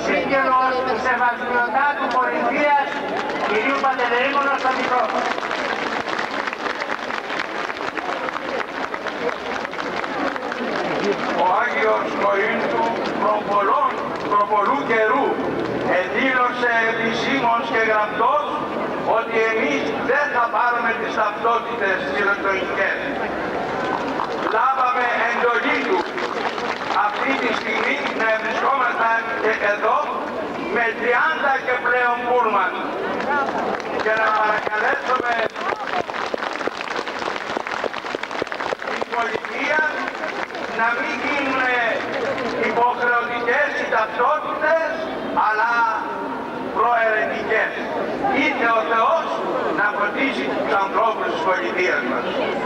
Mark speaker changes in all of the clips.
Speaker 1: σύγγελος του Σεβασμιωτάτου Πολιτείας κ. Παντελεήμωνα στο μικρόφωνο.
Speaker 2: Ο Άγιος Κορίνθου προπολού καιρού εδήλωσε επισήμως και γραπτός ότι εμείς δεν θα πάρουμε τις ταυτότητες ηλεκτρονικές. Λάβαμε εντολή του αυτή τη στιγμή να βρισκόμασταν και εδώ με 30 και πλέον πούλμαν και να παρακαλέσουμε την πολιτεία να μην γίνουν υποχρεωτικές οι ταυτότητες, αλλά προαιρετικές. Είτε ο Θεός να φωτίσει τους ανθρώπους της πολιτείας μας.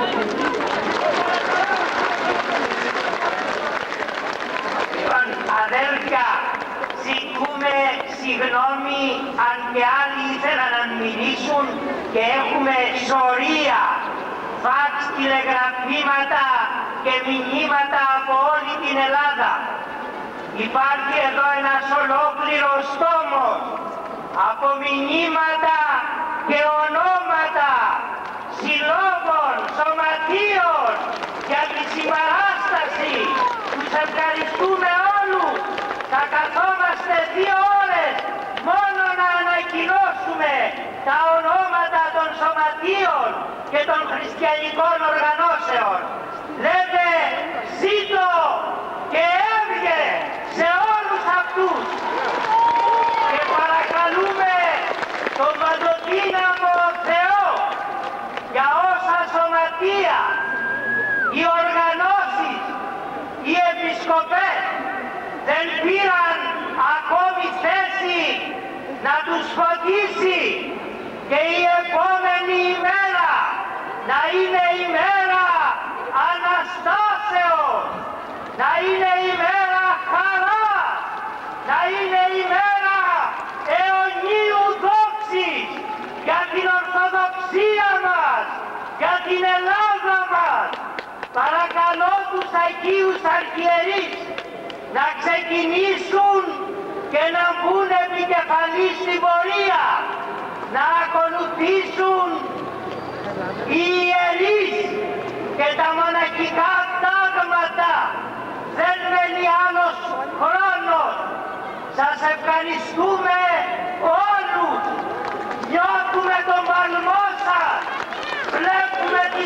Speaker 1: Αδέλφια, ζητούμε συγγνώμη αν και άλλοι ήθελαν να μιλήσουν και έχουμε σωρία φαξ, τηλεγραφήματα και μηνύματα από όλη την Ελλάδα. Υπάρχει εδώ ένας ολόκληρος τόμος από μηνύματα και ονόματα συλλόγων, σωματείων για τη συμπαράσταση. Τους ευχαριστούμε όλους. Θα καθόμαστε 2 ώρες μόνο να ανακοινώσουμε τα ονόματα των σωματείων και των χριστιανικών οργανώσεων. Λέτε ζήτω και έβγε σε όλους αυτούς και παρακαλούμε τον Παντοδύναμο Θεό για όσα σωματεία, οι οργανώσεις, οι επισκοπές δεν πήραν ακόμη θέση να τους φωτίσει και η επόμενη ημέρα να είναι ημέρα Αναστάσεως, να είναι ημέρα χαράς, να είναι ημέρα αιωνίου δόξης για την Ορθοδοξία μας, για την Ελλάδα μας. Παρακαλώ τους Αγίους Αρχιερείς να ξεκινήσουν και να μπουν επικεφαλής στην πορεία, να ακολουθήσουν οι ιερείς και τα μοναχικά τάγματα. Δεν μένει άλλος χρόνος. Σας ευχαριστούμε όλους. Νιώθουμε τον παλμό σας. Βλέπουμε την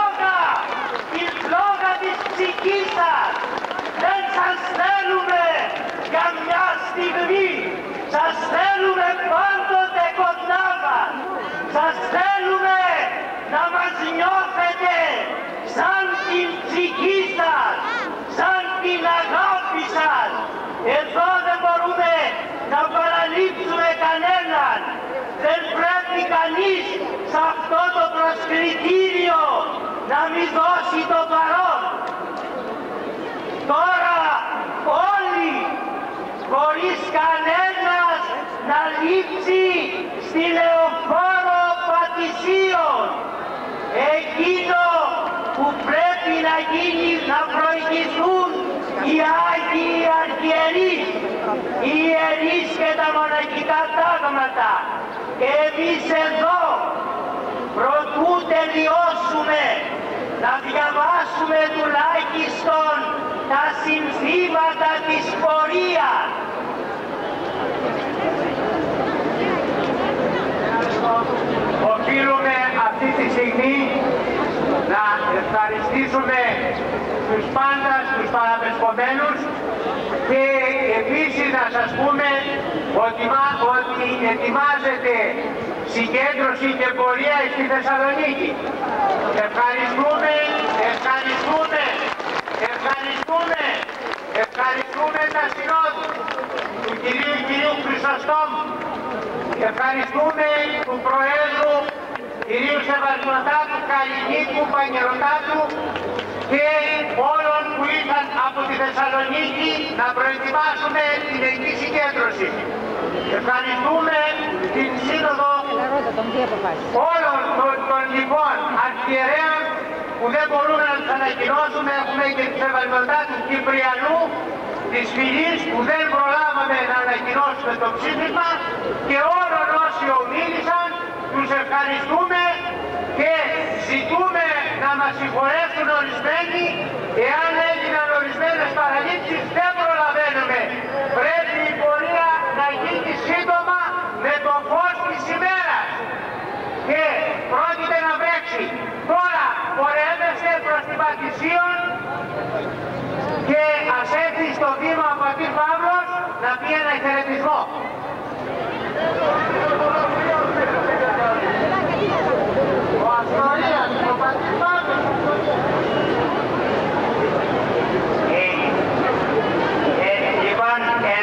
Speaker 1: φλόγα της ψυχής σας. Δεν σας θέλουμε για μια στιγμή. Σας θέλουμε πάντοτε κοντά μας. Σας θέλουμε να μας νιώθετε σαν την ψυχή σας, σαν την αγάπη σας. Εδώ δεν μπορούμε να παραλείψουμε κανέναν. Δεν πρέπει κανείς σε αυτό το προσκριτήριο να μην δώσει το παρόν. Τώρα όλοι, χωρίς κανένας να λείψει στη Λεωφόρο Πατησίων, εκείνο που πρέπει να γίνει, να προηγηθούν οι Άγιοι Αρχιερείς, οι ιερείς και τα μοναχικά τάγματα. Και εμείς εδώ, προτού τελειώσουμε, να διαβάσουμε τουλάχιστον τα συνθήματα της πορείας.
Speaker 3: Οφείλουμε αυτή τη στιγμή να ευχαριστήσουμε τους πάντας, τους παραπεσπομένους και επίσης να σας πούμε ότι ετοιμάζεται συγκέντρωση και πορεία στη Θεσσαλονίκη. Ευχαριστούμε τα συνόδου του κυρίου Χρυσοστόμου. Ευχαριστούμε του Προέδρου κυρίου Σεβασμιωτάτου Καλλινίκου Παγγελωτάτου και όλων που ήρθαν από τη Θεσσαλονίκη να προετοιμάσουμε την εκεί συγκέντρωση. Ευχαριστούμε την Σύνοδο όλων των λοιπόν αρχιερέων που δεν μπορούμε να τους ανακοινώσουμε. Έχουμε και τους Σεβασμιωτάτους Κυπριανού της φυλής που δεν προλάβαμε να ανακοινώσουμε το ψήφισμα και όλων όσοι ομίλησαν τους ευχαριστούμε και ζητούμε να μας συγχωρέσουν ορισμένοι εάν έγιναν ορισμένες παραλήψεις, δεν προλαβαίνουμε. Πρέπει η πορεία να γίνει σύντομα με το φως της ημέρας και πρόκειται να βρέξει. Τώρα πορεύεστε προς την Πατησίων και ας έρθει στο βήμα ο πατήρ Παύλος να πει ένα χαιρετισμό. Ο Αστορίας, ο πατήρ Παύλος.
Speaker 1: Λοιπόν,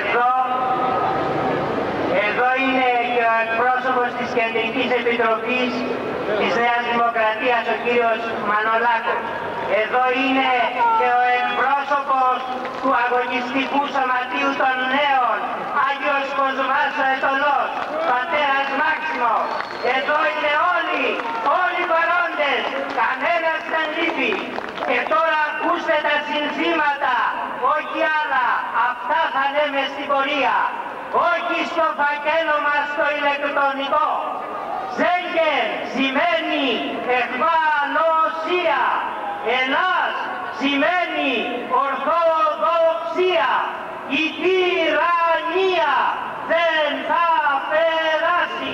Speaker 1: εδώ είναι και ο εκπρόσωπος της Κεντρικής Επιτροπής της Νέας Δημοκρατίας, ο κύριος Μανολάκος. Εδώ είναι και ο εκπρόσωπος του Αγωνιστικού Σωματείου των Νέων, Άγιος Κοσμάς ο Ετωλός, πατέρας Μάξιμο. Εδώ είναι όλοι παρόντες, κανένας δεν λείπει. Και τώρα ακούστε τα συνθήματα, όχι άλλα, αυτά θα λέμε στην πορεία. Όχι στο φακέλο μας το ηλεκτρονικό. Σέγγεν σημαίνει εχμαλωσία. Ελλάς σημαίνει ορθοδοξία. Η τυραννία δεν θα περάσει.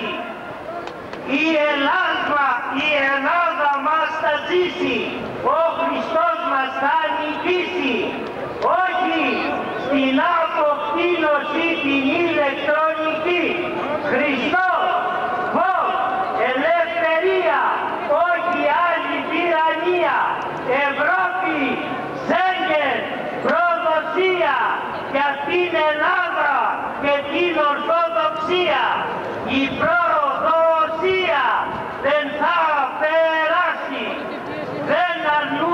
Speaker 1: Η Ελλάδα μας θα ζήσει. Ο Χριστός μας θα νικήσει. Όχι στην αποκτήνωση την ηλεκτρονική. Χριστός, φως, ελευθερία, όχι άλλη τυραννία. Ευρώπη, Σέγγεν, προδοσία για την Ελλάδα και την Ορθοδοξία. Η προδοσία δεν θα περάσει. Δεν αρνούμε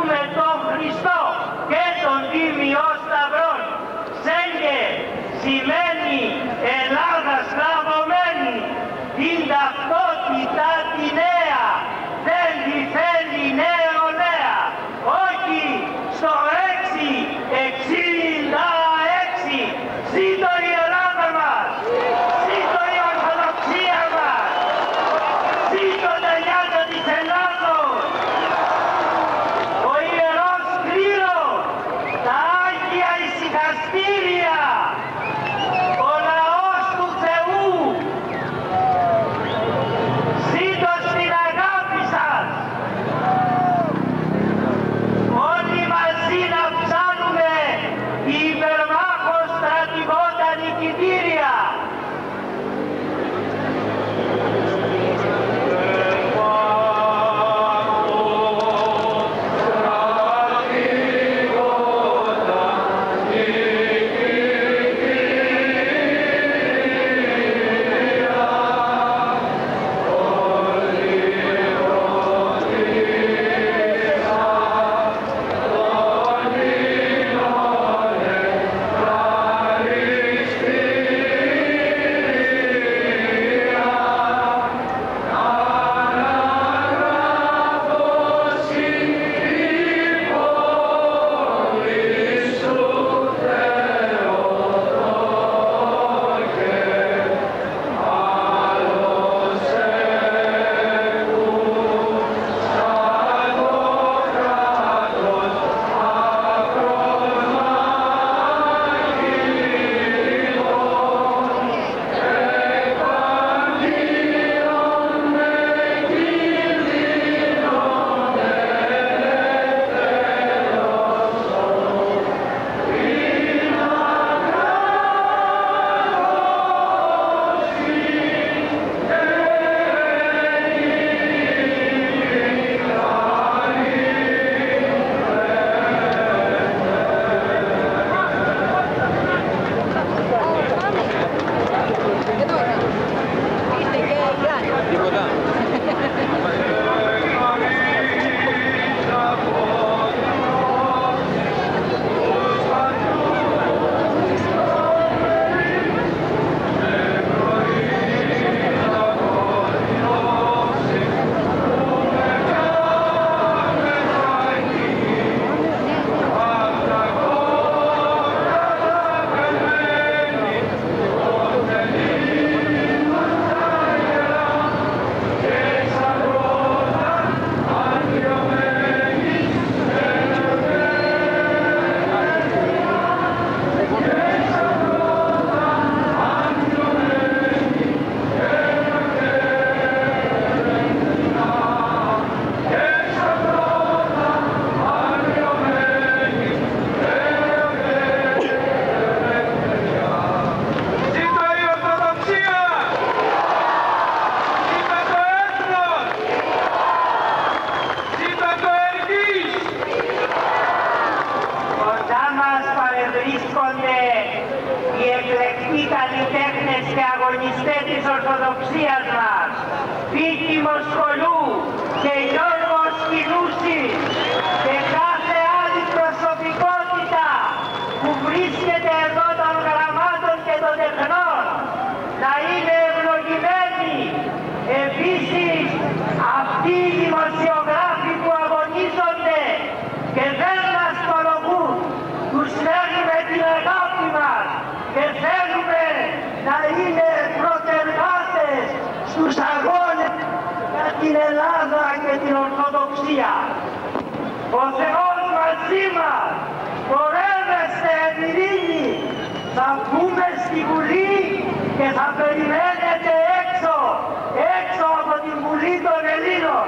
Speaker 3: της Ορθοδοξίας μας, Πίκιμο Σχολού και Γιώργος Κινούσης και κάθε άλλη προσωπικότητα που βρίσκεται εδώ των γραμμάτων και των τεχνών να είναι ευλογημένοι. Επίσης αυτοί οι δημοσιογράφοι που αγωνίζονται και δεν μας τολογούν, τους φέρνουμε την αγάπη μας και θέλουμε να είναι πρωτεργάτες στους αγώνες για την Ελλάδα και την Ορθοδοξία. Ο Θεός μαζί μας, πορεύεστε εν ειρήνη, θα βγούμε στη Βουλή και θα περιμένετε έξω από την Βουλή των Ελλήνων.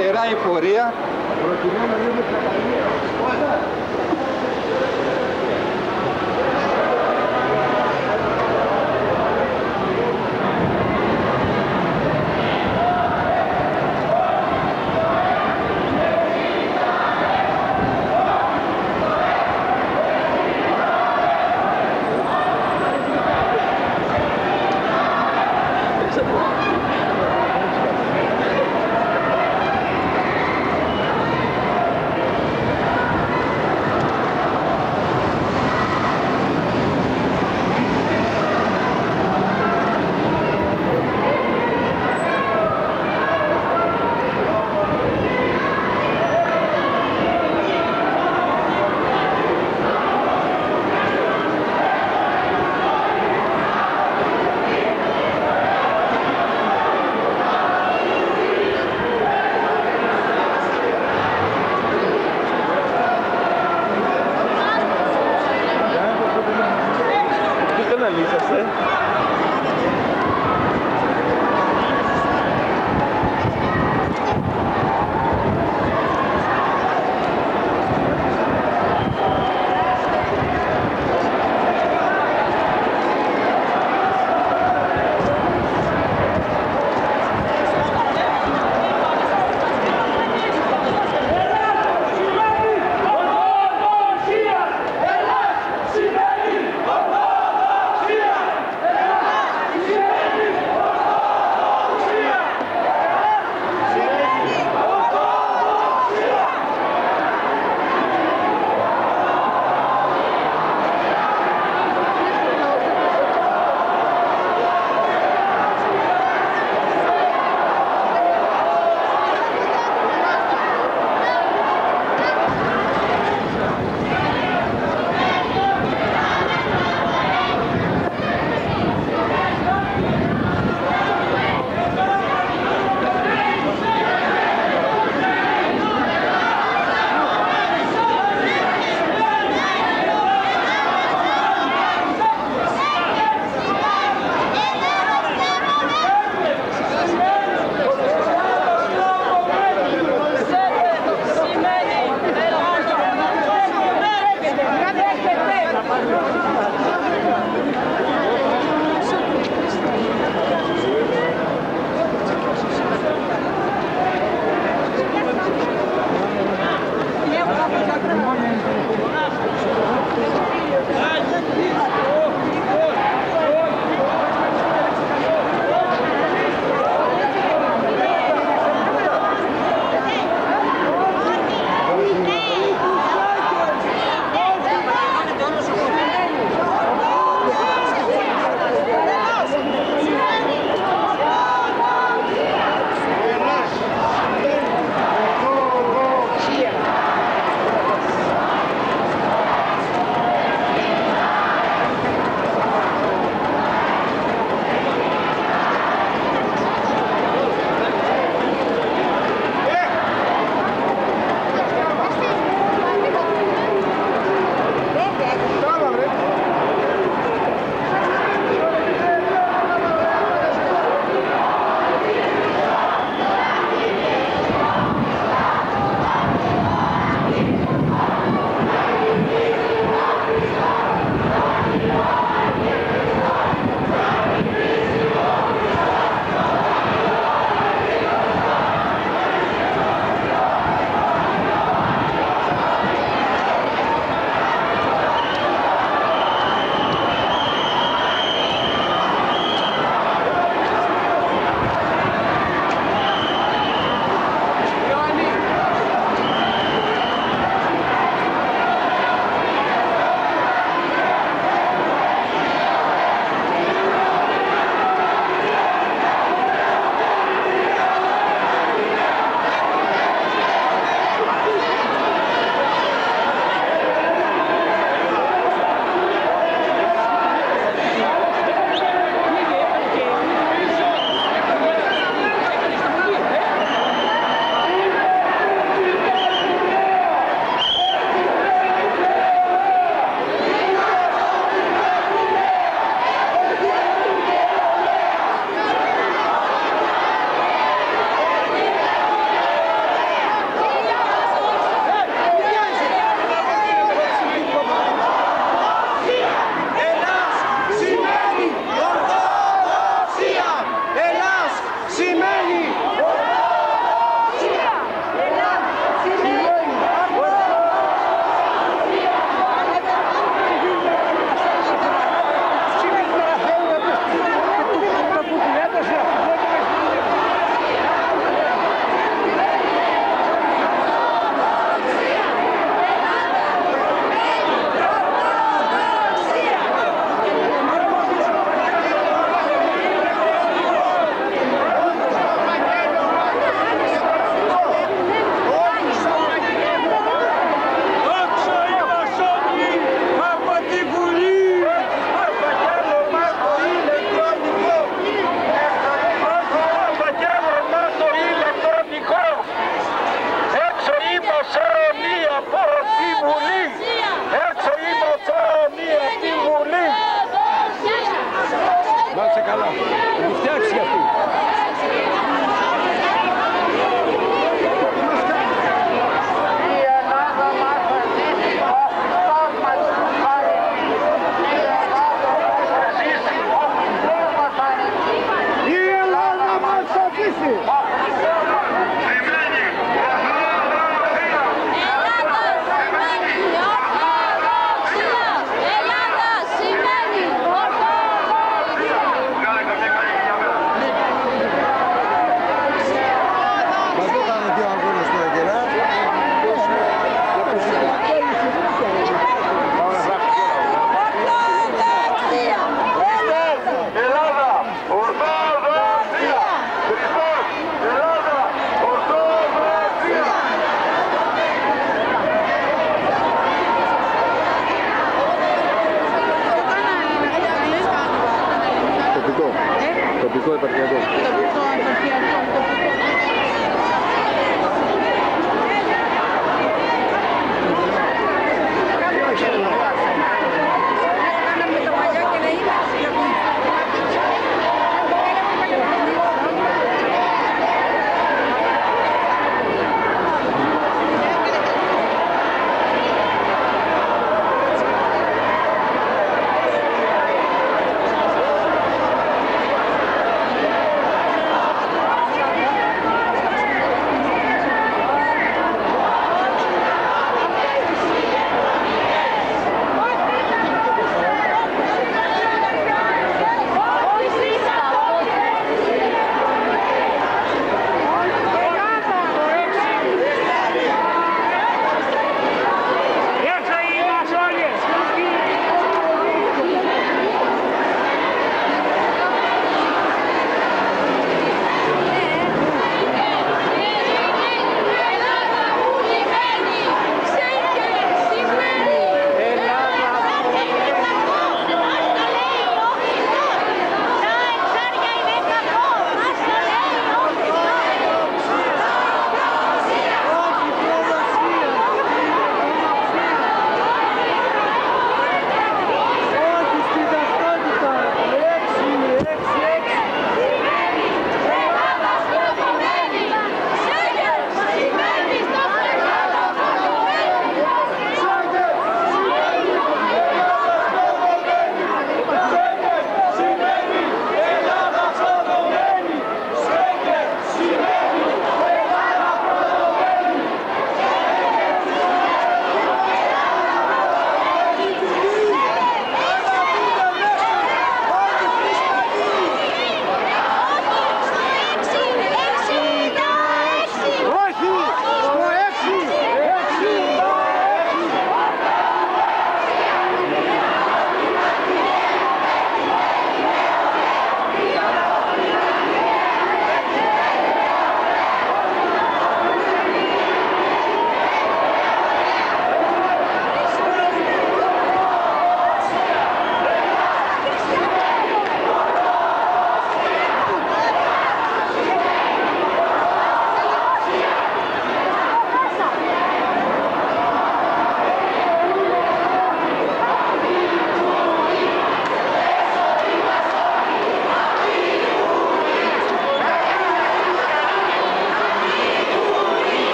Speaker 4: αριστερά η πορεία προκειμένου να δούμε τα καλύτερα.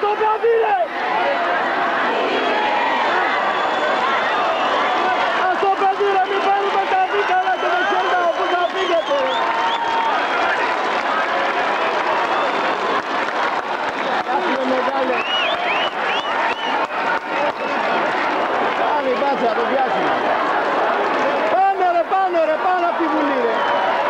Speaker 3: το παιδί ρε! Ας το παιδί ρε, μην παίρνουμε τα δίκαλα και δεν ξέρετε όπου θα φύγετε! Κάτσε μεγάλε! Πάνε η μπάτσα, το πιάσουμε! Πάνω ρε, πάνω απ' τη Βουλή ρε!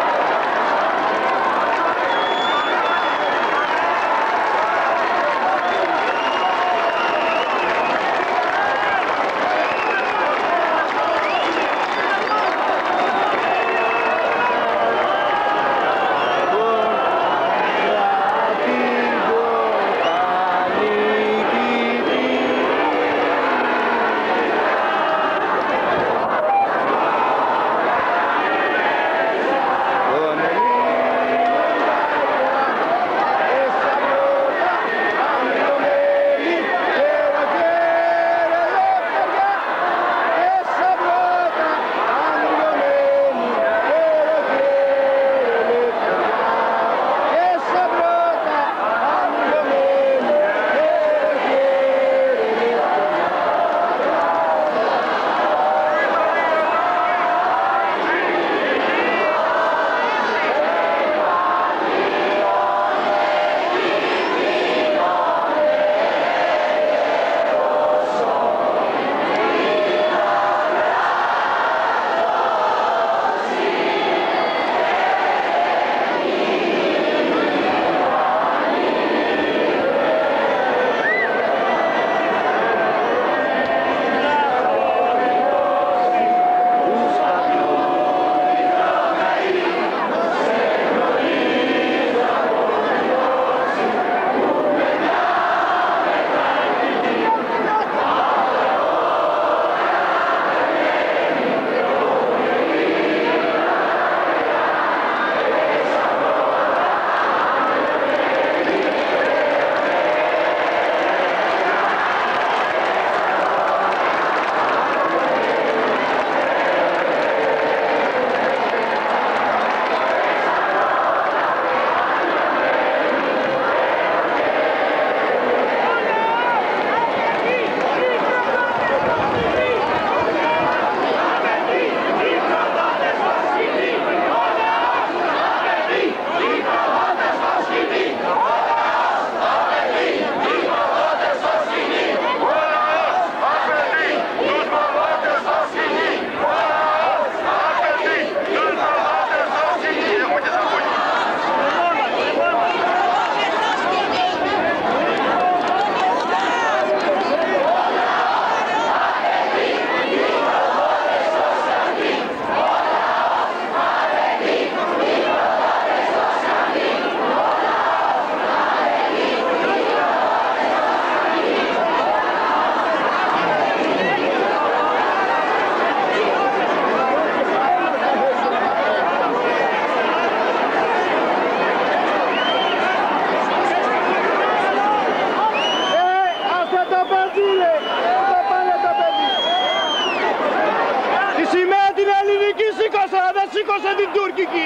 Speaker 3: σήκωσε την τουρκική.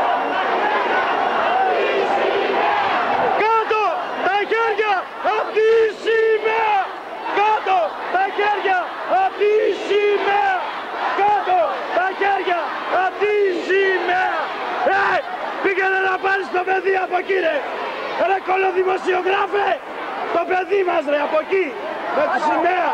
Speaker 3: Κάτω τα χέρια απ' τη σημαία. Κάτω τα χέρια απ' τη σημαία. Κάτω τα χέρια απ' τη σημαία. Πήγαινε να πάρεις το παιδί από εκεί ρε. Ρε κολοδημοσιογράφε. Το παιδί μας ρε από εκεί. Με τη σημαία.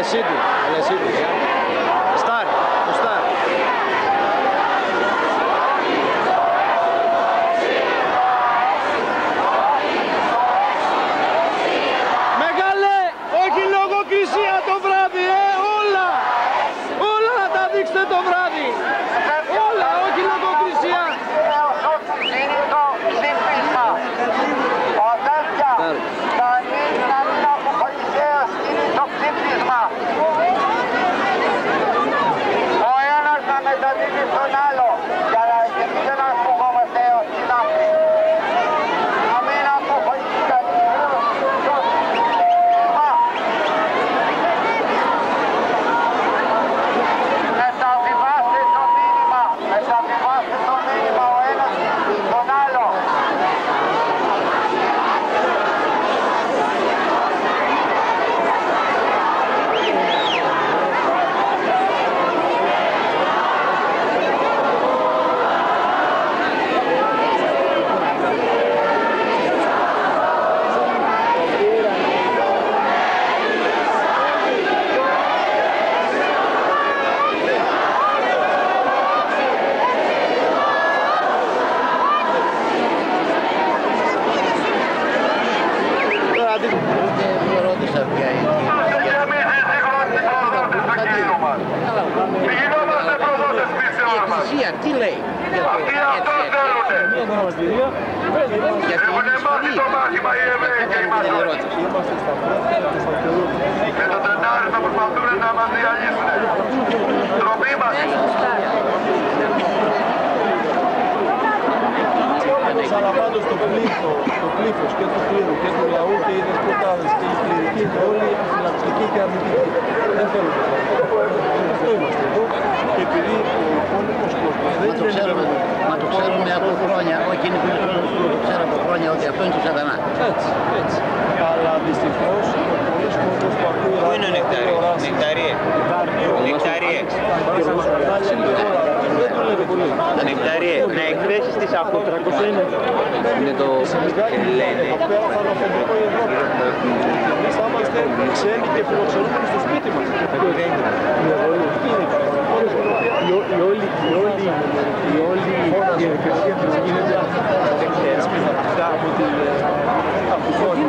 Speaker 5: Αλεσίδη. Στάρι. Μεγάλε, όχι λογοκρισία το βράδυ, όλα να τα δείξετε το βράδυ. Όλα, όχι λογοκρισία.
Speaker 3: Ο ένας να μεταδίδει στον άλλο για να δεν ακουγόμαστε στην άκρη. Να μην αποχωρήσει κανείς. Μεταβιβάστε το μήνυμα ο ένας στον άλλο.
Speaker 6: Τι λέει?
Speaker 2: Έχουν μάθει το μάθημα οι Εβραίοι και οι Μασόνοι. Με το τεντάρι θα προσπαθούν να μας διαλύσουν. Τροπή μας.
Speaker 7: Αλλά πάντως το πλήθος και του κλήρου και του λαού και οι δεσποτάδες και οι κληρικοί και όλοι οι φιλανθρωπικοί και αρνητικοί. Δεν θέλουμε αυτό είμαστε εδώ και επειδή ο υπόλοιπος κόσμος δεν είναι...
Speaker 6: Μα το ξέρουμε από χρόνια, όχι είναι το ξέρω από χρόνια ότι αυτό είναι του σατανά.
Speaker 7: Έτσι. Αλλά δυστυχώς ο πολλής κόσμος που ακούει...
Speaker 8: Πού είναι ο Νεκτάριε? Νεκτάριε, να εκθέσεις τις απόψεις είναι το λένε.
Speaker 7: Πέρα θα είναι αφεντικό η Ευρώπη. Εμείς θα είμαστε ξένοι και φιλοξενούμενοι στο σπίτι μας. Η όλη διαδικασία της γίνεται από τη χώρα.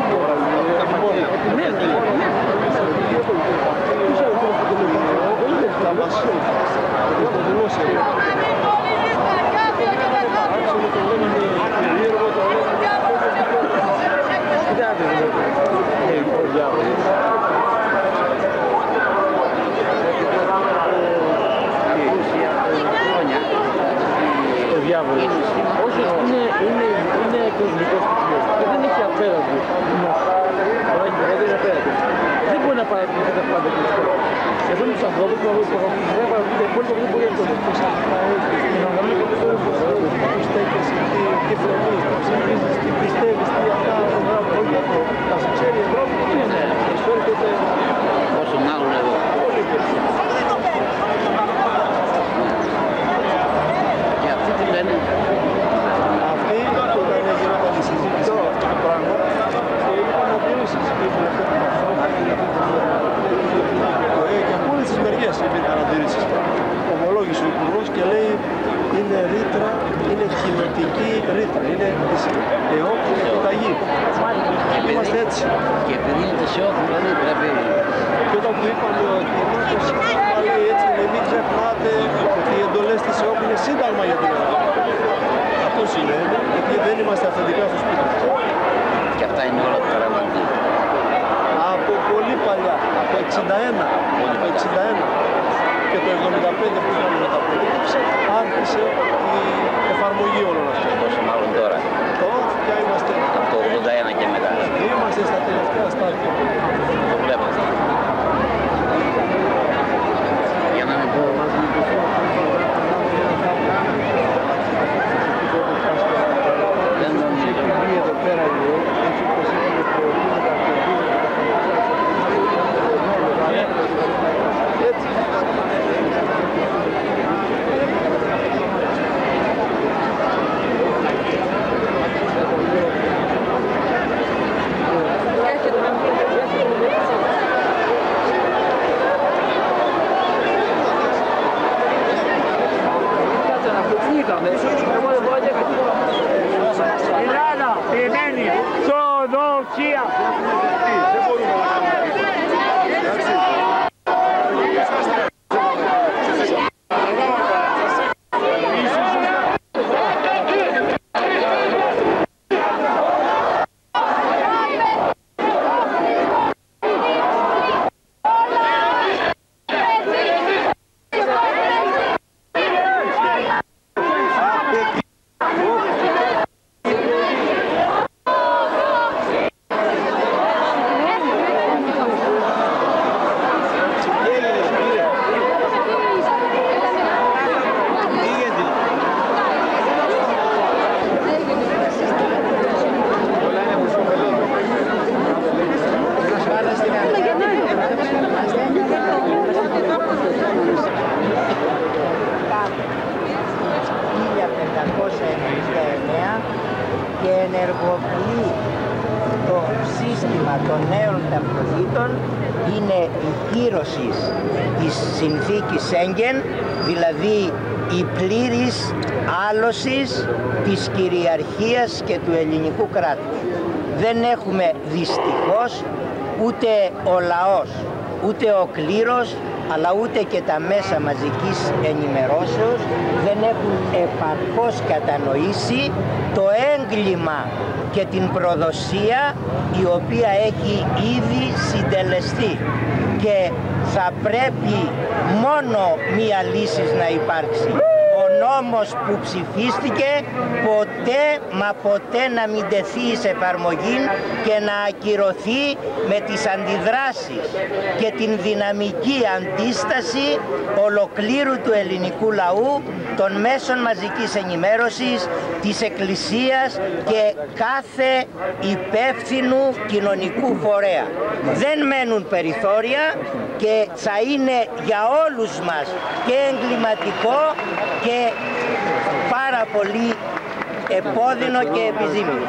Speaker 7: Είναι κοσμικός και δεν έχει απέραντη. Δεν μπορεί να παρατηρήσει τα πάντα και αυτό. Εδώ είναι τους ανθρώπους που δεν παρατηρήσει τα υπόλοιπα δεν μπορεί να το δει. Να οργανώνει και το που στέκεσαι, τι φρονείς, τι ψηφίζεις, τι πιστεύεις, τι αυτά, όλοι αυτό. Θα σε ξέρει η Ευρώπη, τι είναι. Σου έρχεται...
Speaker 6: Όσο μάλλον εδώ. Και αυτοί τι λένε.
Speaker 7: Αυτοί όταν γινόταν η συζήτηση για αυτό το πράγμα και είπαν ότι όλες οι συζητήσεις και από όλες τις μεριές υπήρχαν αντιρρήσεις. Ομολόγησε ο Υπουργός και λέει είναι ρήτρα, είναι κοινοτική ρήτρα, είναι της ΕΟΚ επιταγή. Είμαστε έτσι.
Speaker 6: Και επειδή είναι της ΕΟΚ δηλαδή πρέπει...
Speaker 7: Και όταν του είπαμε ότι το σύνταγμα λέει έτσι, μην ξεχνάτε ότι οι εντολές της ΕΟΚ είναι σύνταγμα για την Ελλάδα. Αυτό σημαίνει ότι δεν είμαστε αυθεντικά στο σπίτι μας.
Speaker 6: Και αυτά είναι όλα τα παραγωγή.
Speaker 7: Από πολύ παλιά, από 61, και το 75 που ήταν με τα περίπτωση, άρχισε η εφαρμογή όλων αυτών.
Speaker 6: Όσο μάλλον τώρα.
Speaker 7: Τώρα πια είμαστε...
Speaker 6: Από το 81 και μετά.
Speaker 7: Είμαστε στα τελευταία στάδια.
Speaker 6: Το βλέπω. Για να μην πω... Δεν νομίζω.
Speaker 7: Εδώ πέρα έτσι όπως είχαμε προωθήσει τα έτσι. Βγήκαμε. Εγώ δεν μπορώ να έκανα. Ελλάδα, περιμένει. Σοδοξία. Δεν μπορούμε να κάνουμε.
Speaker 9: και ενεργοποιεί το σύστημα των νέων ταυτοτήτων είναι η κύρωση της συνθήκης Σέγγεν, δηλαδή η πλήρης άλωση της κυριαρχίας και του ελληνικού κράτους. Δεν έχουμε δυστυχώς ούτε ο λαός, ούτε ο κλήρος, αλλά ούτε και τα μέσα μαζικής ενημερώσεως δεν έχουν επαρκώς κατανοήσει το έγκλημα και την προδοσία η οποία έχει ήδη συντελεστεί, και θα πρέπει μόνο μία λύση να υπάρξει. Ο νόμος που ψηφίστηκε ποτέ μα ποτέ να μην τεθεί σε εφαρμογή και να ακυρωθεί με τις αντιδράσεις και την δυναμική αντίσταση ολοκλήρου του ελληνικού λαού, των μέσων μαζικής ενημέρωσης, της Εκκλησίας και κάθε υπεύθυνου κοινωνικού φορέα. Δεν μένουν περιθώρια και θα είναι για όλους μας και εγκληματικό και πάρα πολύ επώδυνο και επιζήμιο.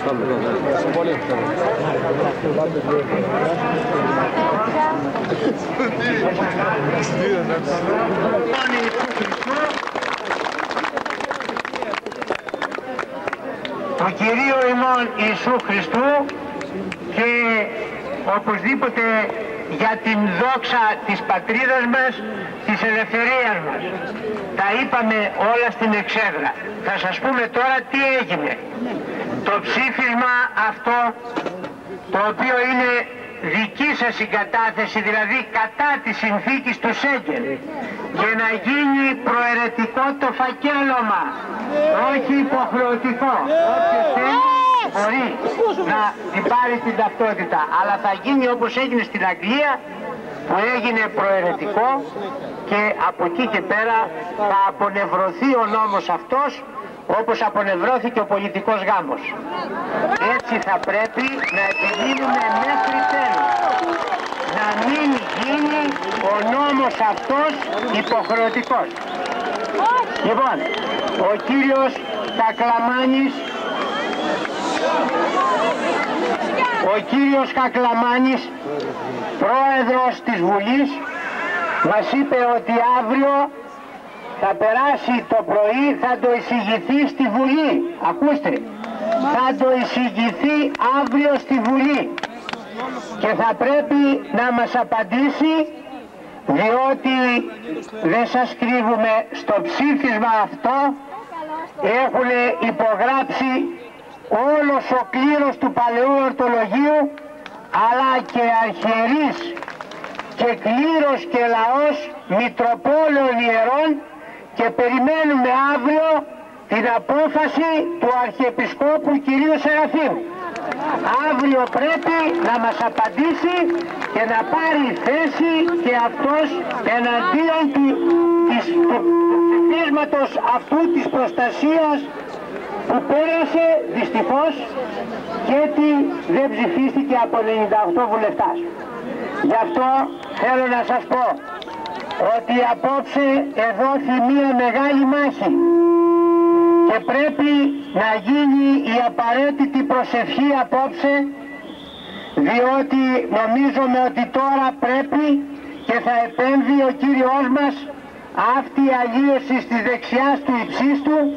Speaker 3: Το Κυρίο ημών Ιησού Χριστού και οπωσδήποτε για την δόξα της πατρίδας μας, της ελευθερίας μας. Τα είπαμε όλα στην εξέδρα. Θα σας πούμε τώρα τι έγινε. Το ψήφισμα αυτό, το οποίο είναι δική σας συγκατάθεση, δηλαδή κατά της συνθήκης του Σέγγεν, και να γίνει προαιρετικό το φακέλωμα, όχι υποχρεωτικό. Όποιος θέλει μπορεί να την πάρει την ταυτότητα, αλλά θα γίνει όπως έγινε στην Αγγλία, που έγινε προαιρετικό, και από εκεί και πέρα θα απονευρωθεί ο νόμος αυτός, όπως απονευρώθηκε ο πολιτικός γάμος. Έτσι θα πρέπει να επιμείνουμε μέχρι τέλους, να μην γίνει ο νόμος αυτός υποχρεωτικός. Λοιπόν, ο κύριος Κακλαμάνης, πρόεδρος της Βουλής, μας είπε ότι αύριο θα περάσει το πρωί, θα το εισηγηθεί στη Βουλή. Ακούστε, θα το εισηγηθεί αύριο στη Βουλή και θα πρέπει να μας απαντήσει, διότι δεν σας κρύβουμε, στο ψήφισμα αυτό έχουν υπογράψει όλος ο κλήρος του Παλαιού Ορθολογίου, αλλά και αρχιερείς και κλήρος και λαός Μητροπόλεων Ιερών, και περιμένουμε αύριο την απόφαση του Αρχιεπισκόπου κυρίου Σεραφείμ. Αύριο πρέπει να μας απαντήσει και να πάρει θέση και αυτός εναντίον του ψηφίσματος αυτού της προστασίας που πέρασε δυστυχώς, γιατί δεν ψηφίστηκε από 98 βουλευτάς. Γι' αυτό θέλω να σας πω ότι απόψε εδόθη μία μεγάλη μάχη και πρέπει να γίνει η απαραίτητη προσευχή απόψε, διότι νομίζουμε ότι τώρα πρέπει και θα επέμβει ο Κύριος μας αυτή η αλλίωση της δεξιάς του υψίστου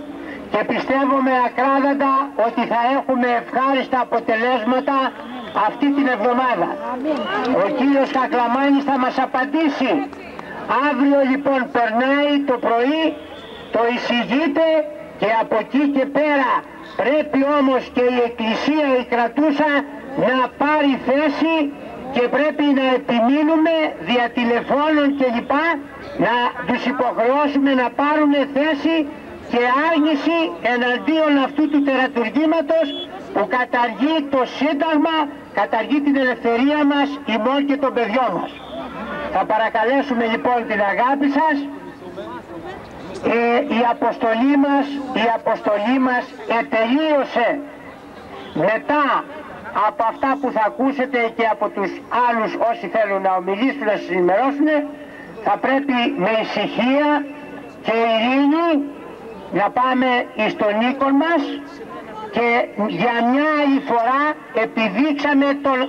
Speaker 3: και πιστεύουμε ακράδαντα ότι θα έχουμε ευχάριστα αποτελέσματα αυτή την εβδομάδα. Ο κύριος Κακλαμάνης θα μας απαντήσει. Αύριο λοιπόν περνάει το πρωί, το εισηγείται και από εκεί και πέρα πρέπει όμως και η Εκκλησία, η κρατούσα, να πάρει θέση και πρέπει να επιμείνουμε δια τηλεφώνων κλπ. Να τους υποχρεώσουμε να πάρουν θέση και άρνηση εναντίον αυτού του τερατουργήματος που καταργεί το Σύνταγμα, καταργεί την ελευθερία μας, ημών και των παιδιών μας. Θα παρακαλέσουμε λοιπόν την αγάπη σας. Η αποστολή μας ετελείωσε. Μετά από αυτά που θα ακούσετε και από τους άλλους όσοι θέλουν να ομιλήσουν, να σας ενημερώσουν, θα πρέπει με ησυχία και ειρήνη να πάμε εις τον οίκον μας και για μια άλλη φορά επιδείξαμε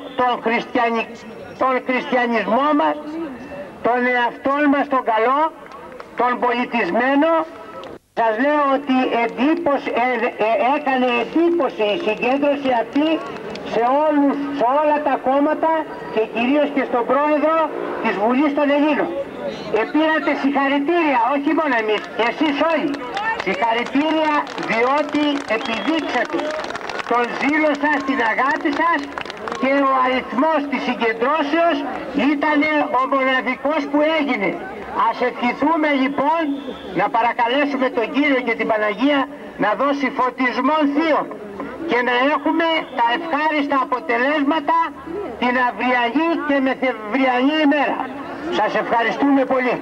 Speaker 3: τον χριστιανισμό μας, τον εαυτό μας τον καλό, τον πολιτισμένο. Σας λέω ότι έκανε εντύπωση η συγκέντρωση αυτή σε όλα τα κόμματα και κυρίως και στον πρόεδρο της Βουλής των Ελλήνων. Πήρατε συγχαρητήρια, όχι μόνο εμείς, εσείς όλοι. Συγχαρητήρια διότι επιδείξατε τον ζήλο σας, την αγάπη σας και ο αριθμός της συγκεντρώσεως ήταν ο μοναδικός που έγινε. Ας ευχηθούμε λοιπόν να παρακαλέσουμε τον Κύριο και την Παναγία να δώσει φωτισμό θείων και να έχουμε τα ευχάριστα αποτελέσματα την αυριανή και μεθευριανή ημέρα. Σας ευχαριστούμε πολύ.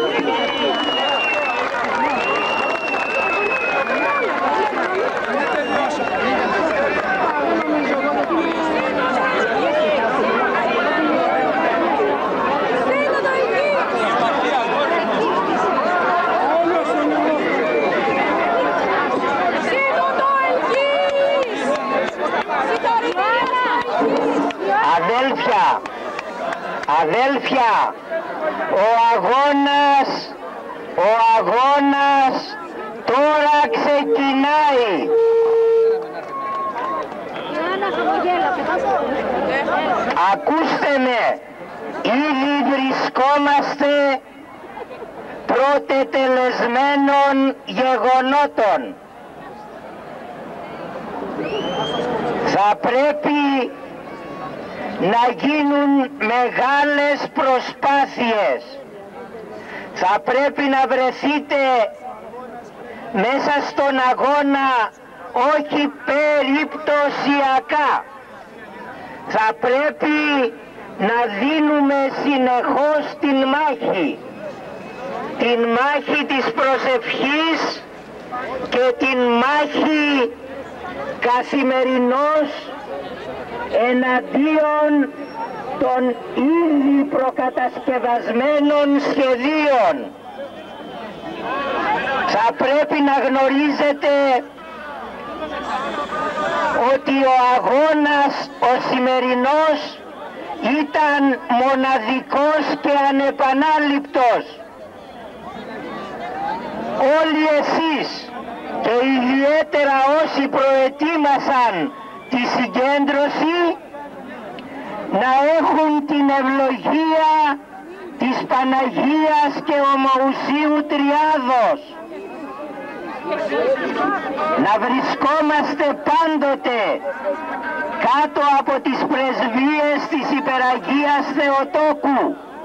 Speaker 3: Αδέλφια, ο αγώνας τώρα ξεκινάει. Ακούστε με, ήδη βρισκόμαστε πρωτετελεσμένων γεγονότων. Θα πρέπει να γίνουν μεγάλες προσπάθειες. Θα πρέπει να βρεθείτε μέσα στον αγώνα όχι περιπτωσιακά. Θα πρέπει να δίνουμε συνεχώς την μάχη. Την μάχη της προσευχής και την μάχη καθημερινώς εναντίον των ήδη προκατασκευασμένων σχεδίων. Θα πρέπει να γνωρίζετε ότι ο αγώνας ο σημερινός ήταν μοναδικός και ανεπανάληπτος. Όλοι εσείς και ιδιαίτερα όσοι προετοίμασαν τη συγκέντρωση να έχουν την ευλογία της Παναγίας και Ομοουσίου Τριάδος. Να βρισκόμαστε πάντοτε κάτω από τις πρεσβείες της Υπεραγίας Θεοτόκου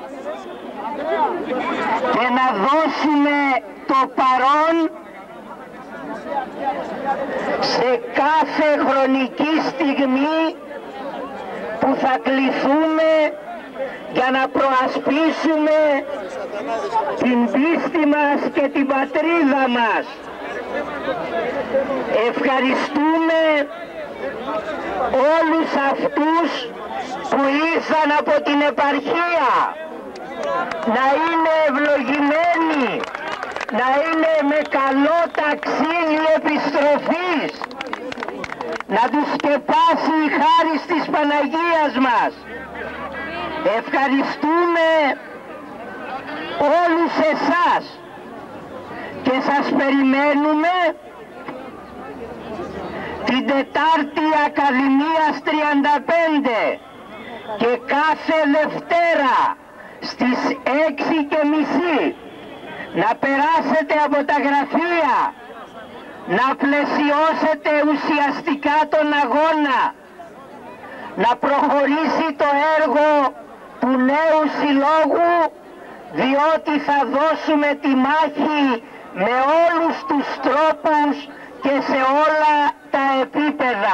Speaker 3: και να δώσουμε το παρόν σε κάθε χρονική στιγμή που θα κληθούμε για να προασπίσουμε την πίστη μας και την πατρίδα μας. Ευχαριστούμε όλους αυτούς που ήρθαν από την επαρχία να είναι ευλογημένοι, να είναι με καλό ταξίδι επιστροφής, να τους σκεπάσει η χάρις της Παναγίας μας. Ευχαριστούμε όλους εσάς και σας περιμένουμε την Τετάρτη Ακαδημίας 35 και κάθε Δευτέρα στις 6:30 να περάσετε από τα γραφεία, να πλαισιώσετε ουσιαστικά τον αγώνα, να προχωρήσει το έργο του νέου συλλόγου, διότι θα δώσουμε τη μάχη με όλους τους τρόπους και σε όλα τα επίπεδα.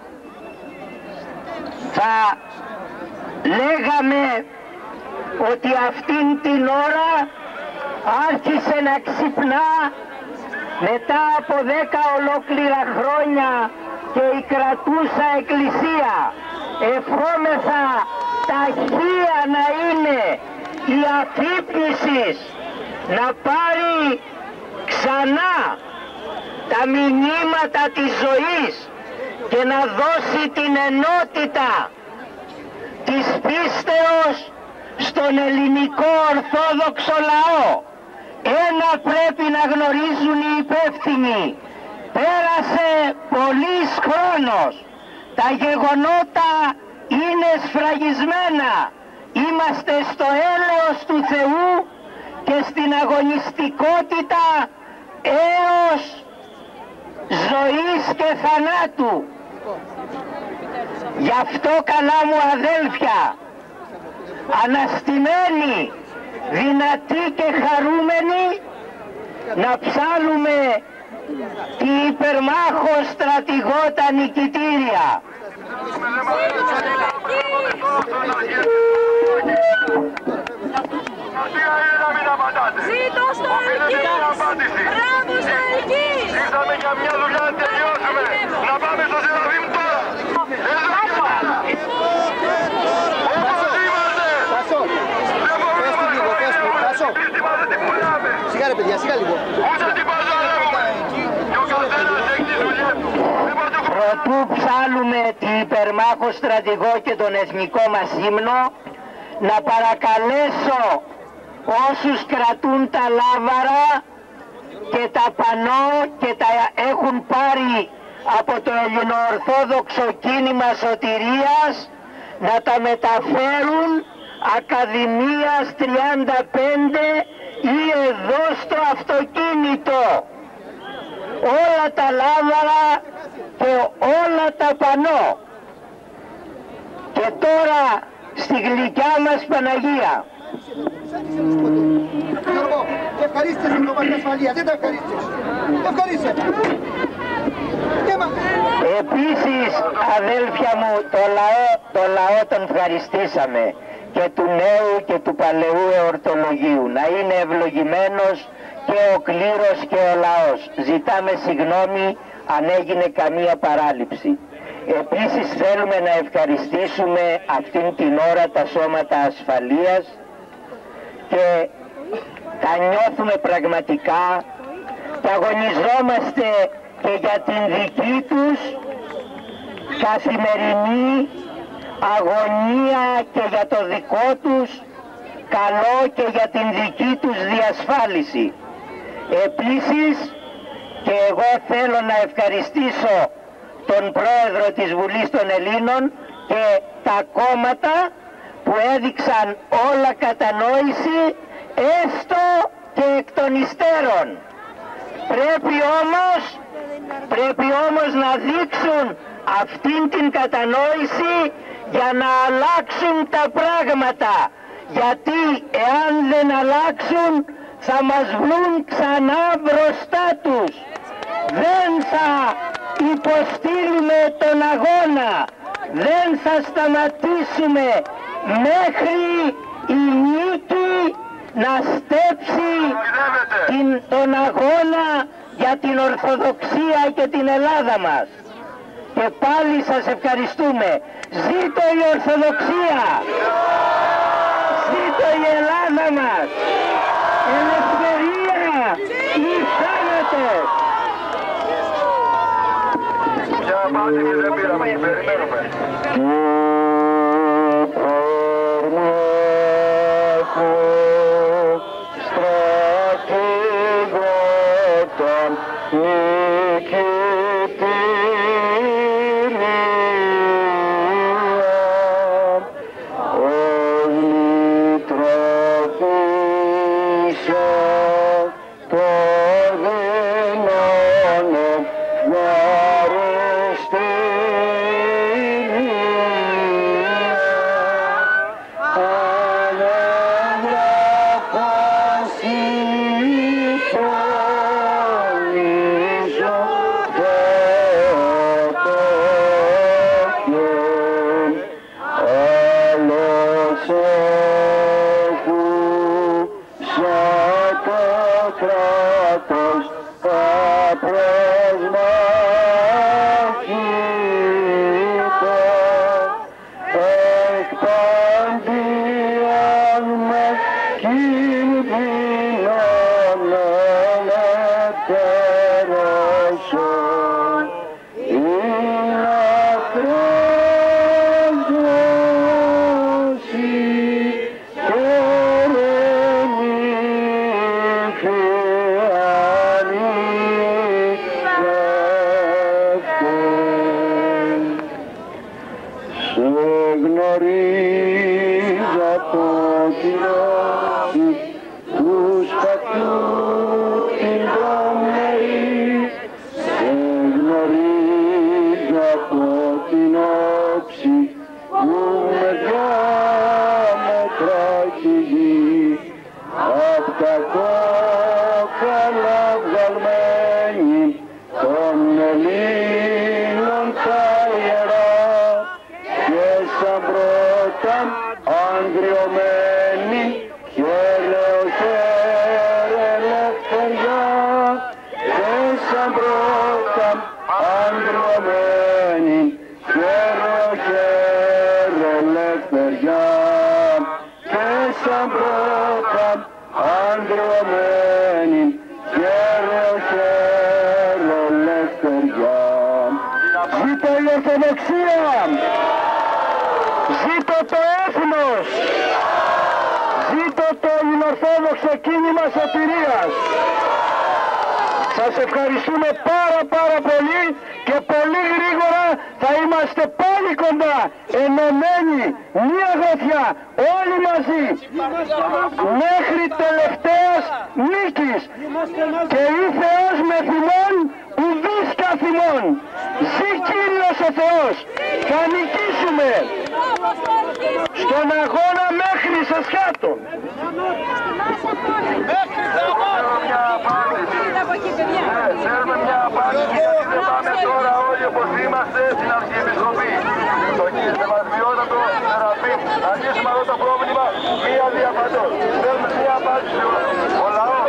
Speaker 3: Θα λέγαμε ότι αυτήν την ώρα άρχισε να ξυπνά μετά από 10 ολόκληρα χρόνια και η κρατούσα εκκλησία. Ευχόμεθα ταχεία να είναι η αφύπνιση να πάρει ξανά τα μηνύματα της ζωής και να δώσει την ενότητα της πίστεως στον ελληνικό ορθόδοξο λαό. Ένα πρέπει να γνωρίζουν οι υπεύθυνοι. Πέρασε πολύς χρόνος. Τα γεγονότα είναι σφραγισμένα. Είμαστε στο έλεος του Θεού και στην αγωνιστικότητα έως ζωής και θανάτου. Γι' αυτό καλά μου αδέλφια, αναστημένοι, δυνατοί και χαρούμενοι, να ψάλουμε τη υπερμάχο στρατηγό τα νικητήρια.
Speaker 10: Ζήτω στο Αλκής! Μπράβο στο Αλκής!
Speaker 5: Ήρθαμε για μια δουλειά να τελειώσουμε. Να πάμε στο Σεραφείμ τώρα.
Speaker 4: Σιγά ρε παιδιά, σιγά λίγο.
Speaker 3: Προτού ψάλουμε την υπερμάχο στρατηγό και τον εθνικό μας ύμνο, να παρακαλέσω όσους κρατούν τα λάβαρα και τα πανό και τα έχουν πάρει από το ελληνοορθόδοξο κίνημα σωτηρίας να τα μεταφέρουν Ακαδημίας 35 ή εδώ στο αυτοκίνητο. Όλα τα λάβαρα και όλα τα πανό. Και τώρα στη γλυκιά μας Παναγία.
Speaker 4: Γιώργο, ευχαρίστησε την κομμάτια ασφαλεία, δεν τα ευχαρίστησε. Ευχαρίστησε.
Speaker 3: Επίσης, αδέλφια μου, το λαό τον ευχαριστήσαμε, και του νέου και του παλαιού εορτολογίου. Να είναι ευλογημένος και ο κλήρος και ο λαός. Ζητάμε συγγνώμη αν έγινε καμία παράληψη. Επίσης θέλουμε να ευχαριστήσουμε αυτήν την ώρα τα σώματα ασφαλείας και τα νιώθουμε πραγματικά και αγωνιζόμαστε και για την δική τους καθημερινή αγωνία και για το δικό τους καλό και για την δική τους διασφάλιση. Επίσης και εγώ θέλω να ευχαριστήσω τον πρόεδρο της Βουλής των Ελλήνων και τα κόμματα που έδειξαν όλα κατανόηση έστω και εκ των υστέρων. Πρέπει όμως να δείξουν αυτήν την κατανόηση για να αλλάξουν τα πράγματα. Γιατί εάν δεν αλλάξουν θα μας βρουν ξανά μπροστά τους. Δεν θα υποστείλουμε τον αγώνα. Δεν θα σταματήσουμε μέχρι η νίκη να στέψει τον αγώνα για την Ορθοδοξία και την Ελλάδα μας. Και πάλι σας ευχαριστούμε. Ζήτω η Ορθοδοξία! Ζήτω η Ελλάδα μας! Ελευθερία ή θάνατος!
Speaker 5: Μια απάντηση δεν πήραμε και περιμένουμε.
Speaker 3: Στρατηγό τον νικητή
Speaker 11: απ' τα κόκαλα βγαλμένοι των Ελλήνων τα ιερά και σαν πρώτα αγριωμένοι χαίρε ελευθεριά και σαν πρώτα αγριωμένοι χαίρε ελευθεριά και σαν πρώτα αγριωμένοι χαίρε ελευθεριά. Ζήτω η Ορθοδοξία! Ζήτω το έθνος! Ζήτω το Ελληνοορθόδοξο κίνημα σωτηρίας! Σας ευχαριστούμε πάρα πολύ και πολύ γρήγορα θα είμαστε πάλι κοντά, ενωμένοι, μία γροθιά, όλοι μαζί, μέχρι τελευταίας νίκης. Και ή Θεός με θυμών, ουδής καθημών. Ζη Κύριος ο Θεός, θα νικήσουμε στον αγώνα μέχρι σε σκάτω.
Speaker 12: Θέλουμε μια απάντηση γιατί δεν πάμε τώρα όλοι όπως είμαστε στην Αρχιεπισκοπή. Το σεβασμιότατο Σεραφείμ. Να λύσουμε αυτό το πρόβλημα μία διαφαντός. Θέλουμε μια απάντηση ο λαός.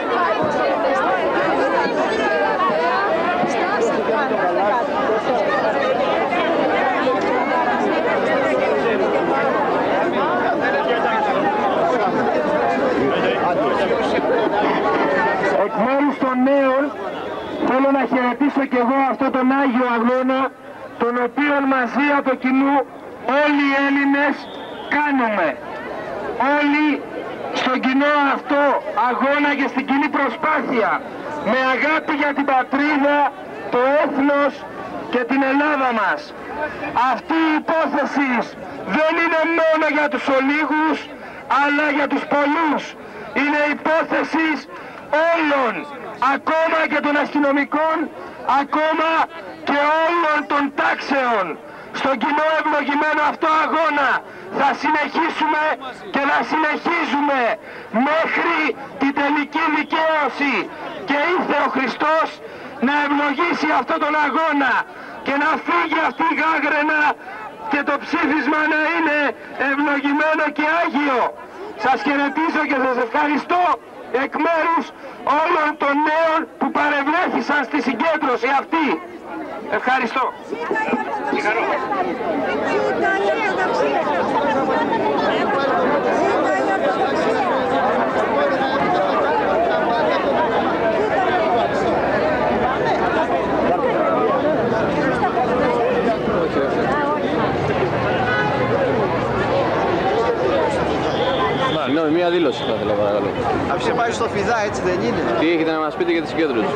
Speaker 11: Εκ μέρους των νέων θέλω να χαιρετήσω και εγώ αυτόν τον Άγιο Αγώνα, τον οποίο μαζί από κοινού όλοι οι Έλληνες κάνουμε. Όλοι στον κοινό αυτό αγώνα και στην κοινή προσπάθεια, με αγάπη για την πατρίδα, το έθνος και την Ελλάδα μας. Αυτή η υπόθεση δεν είναι μόνο για τους ολίγους, αλλά για τους πολλούς. Είναι υπόθεση όλων, ακόμα και των αστυνομικών, ακόμα και όλων των τάξεων. Στον κοινό ευλογημένο αυτό αγώνα θα συνεχίσουμε και να συνεχίζουμε μέχρι την τελική δικαίωση. Και ήρθε ο Χριστός να ευλογήσει αυτόν τον αγώνα και να φύγει αυτή η γάγραινα και το ψήφισμα να είναι ευλογημένο και άγιο. Σας χαιρετίζω και σας ευχαριστώ εκ μέρους όλων των νέων που παρευρέθησαν στη συγκέντρωση αυτή. Ευχαριστώ.
Speaker 13: Συγγνώμη, μία δήλωση θα ήθελα παρακαλώ.
Speaker 4: Αφήστε πάει στο Φιδά, έτσι δεν είναι?
Speaker 13: Τι έχετε να μας πείτε για τη συγκέντρωση?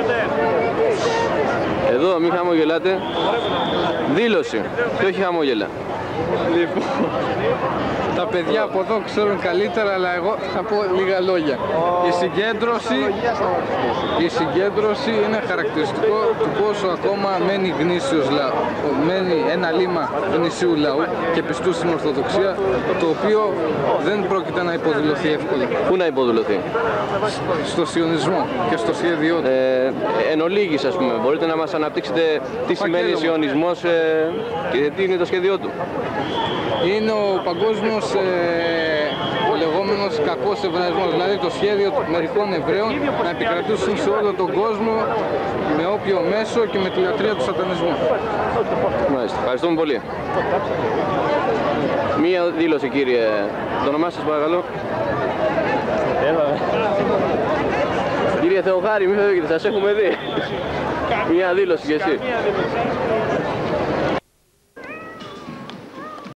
Speaker 13: Εδώ, μη χαμογελάτε. Δήλωση και όχι χαμόγελα.
Speaker 14: Λοιπόν, τα παιδιά από εδώ ξέρουν καλύτερα, αλλά εγώ θα πω λίγα λόγια. Η συγκέντρωση είναι χαρακτηριστικό του πόσο ακόμα μένει γνήσιος λαό, μένει ένα λίμα γνησίου λαού και πιστού στην Ορθοδοξία, το οποίο δεν πρόκειται να υποδηλωθεί εύκολα.
Speaker 13: Πού να υποδηλωθεί?
Speaker 14: Στο σιωνισμό και στο σχέδιό του.
Speaker 13: Εν ολίγης, ας πούμε, μπορείτε να μας αναπτύξετε τι σημαίνει σιωνισμός και τι είναι το σχέδιό του?
Speaker 14: Είναι ο παγκόσμιος ο λεγόμενος κακός εβραϊσμός, δηλαδή το σχέδιο μερικών Εβραίων να επικρατήσουν σε όλο τον κόσμο με όποιο μέσο και με τη λατρεία του σατανισμού.
Speaker 13: Μάλιστα, ευχαριστούμε πολύ. Μία δήλωση, κύριε. Το όνομά σας παρακαλώ? Κύριε Θεοχάρη, μην φεύγετε, σας έχουμε δει. Μία δήλωση κι εσύ.